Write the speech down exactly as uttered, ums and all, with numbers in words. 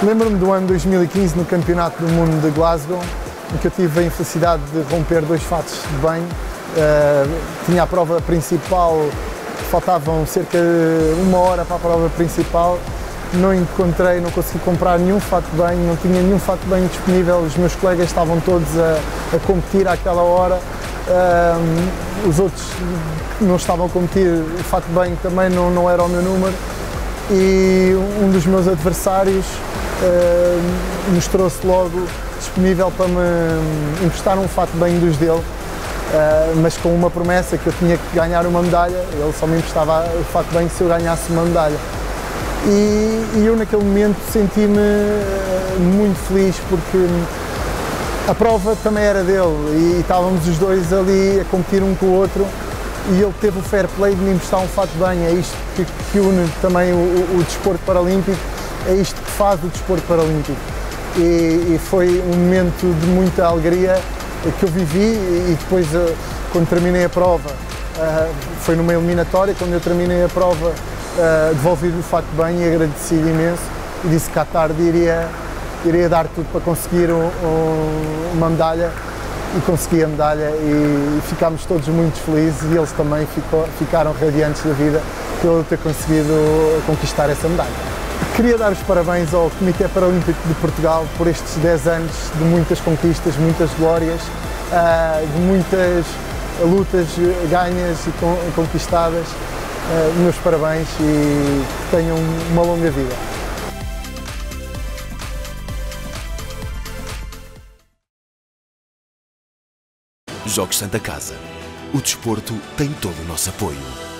Lembro-me do ano dois mil e quinze no Campeonato do Mundo de Glasgow, em que eu tive a infelicidade de romper dois fatos de banho. Uh, tinha a prova principal, faltavam cerca de uma hora para a prova principal. Não encontrei, não consegui comprar nenhum fato de banho, não tinha nenhum fato de banho disponível. Os meus colegas estavam todos a, a competir àquela hora. Uh, os outros que não estavam a competir, o fato de banho também não, não era o meu número. E um dos meus adversários uh, mostrou-se logo disponível para me emprestar um fato de banho dos dele, uh, mas com uma promessa que eu tinha que ganhar uma medalha. Ele só me emprestava o fato de banho se eu ganhasse uma medalha. E, e eu naquele momento senti-me muito feliz porque a prova também era dele e estávamos os dois ali a competir um com o outro e ele teve o fair play de me emprestar um fato de banho. É isto que, que une também o, o, o desporto paralímpico, é isto que faz o desporto paralímpico. E, e foi um momento de muita alegria que eu vivi e depois, quando terminei a prova, foi numa eliminatória, quando eu terminei a prova, devolvi-lhe o fato de banho e agradeci-lhe imenso e disse que à tarde iria, iria dar tudo para conseguir um, um, uma medalha e consegui a medalha e ficámos todos muito felizes e eles também ficou, ficaram radiantes da vida por eu ter conseguido conquistar essa medalha. Queria dar os parabéns ao Comitê Paralímpico de Portugal por estes dez anos de muitas conquistas, muitas glórias, de muitas lutas ganhas e conquistadas. Meus parabéns e que tenham uma longa vida. Jogos Santa Casa. O desporto tem todo o nosso apoio.